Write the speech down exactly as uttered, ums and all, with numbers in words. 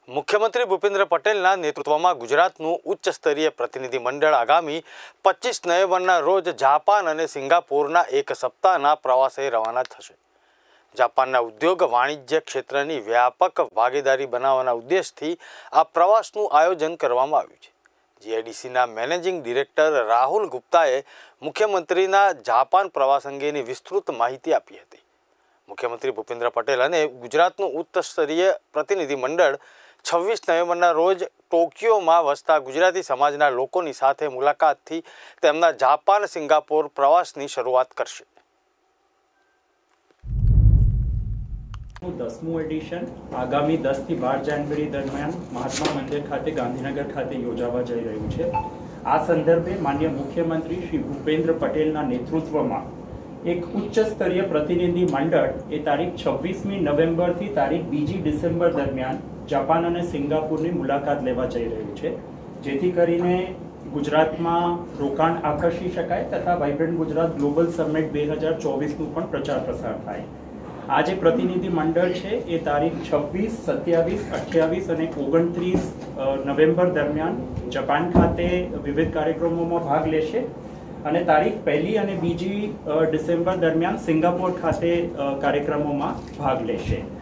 मुख्यमंत्री भूपेन्द्र पटेलના નેતૃત્વમાં ગુજરાતનું ઉચ્ચ સ્તરીય પ્રતિનિધિમંડળ આગામી પચીસ નવેમ્બરના રોજ જાપાન અને સિંગાપોરના એક સપ્તાહના પ્રવાસે રવાના થશે। જાપાનના ઉદ્યોગ વાણિજ્ય ક્ષેત્રની વ્યાપક ભાગીદારી બનાવવાના ઉદ્દેશથી આ પ્રવાસનું આયોજન કરવામાં આવ્યું છે। જીઆઈડીસીના મેનેજિંગ ડિરેક્ટર રાહુલ ગુપ્તાએ મુખ્યમંત્રીના જાપાન પ્રવાસ અંગેની વિસ્તૃત માહિતી આપી હતી। મુખ્યમંત્રી ભૂપેન્દ્ર પટેલ અને ગુજરાતનું ઉચ્ચ સ્તરીય પ્રતિનિધિમંડળ છવ્વીસ નવેમ્બરના રોજ ટોક્યોમાં વસતા ગુજરાતી સમાજના લોકોની સાથે મુલાકાતથી તેમના જાપાન સિંગાપોર પ્રવાસની શરૂઆત કરશે। દસમું એડિશન આગામી દસ થી બાર જાન્યુઆરી દરમિયાન મહાત્મા મંદિર ખાતે ગાંધીનગર ખાતે યોજાવા જઈ રહ્યું છે। આ સંદર્ભે માનનીય મુખ્યમંત્રી શ્રી ભૂપેન્દ્ર પટેલના નેતૃત્વમાં એક ઉચ્ચ સ્તરીય પ્રતિનિધિ મંડળ એ તારીખ છવ્વીસમી નવેમ્બરથી તારીખ બીજી ડિસેમ્બર દરમિયાન જાપાન અને સિંગાપુરની મુલાકાત લેવા જઈ રહ્યું છે, જેથી કરીને ગુજરાતમાં રોકાણ આકર્ષી શકાય તથા વાઇબ્રન્ટ ગુજરાત ગ્લોબલ સમિટ બે હજાર ચોવીસનું પણ પ્રચાર પ્રસાર થાય। આ જે પ્રતિનિધિ મંડળ છે એ તારીખ છવ્વીસ, સત્યાવીસ, અઠ્યાવીસ અને ઓગણત્રીસ નવેમ્બર દરમિયાન જાપાન ખાતે વિવિધ કાર્યક્રમોમાં ભાગ લેશે અને તારીખ પહેલી અને બીજી ડિસેમ્બર દરમિયાન સિંગાપોર ખાતે કાર્યક્રમોમાં ભાગ લેશે।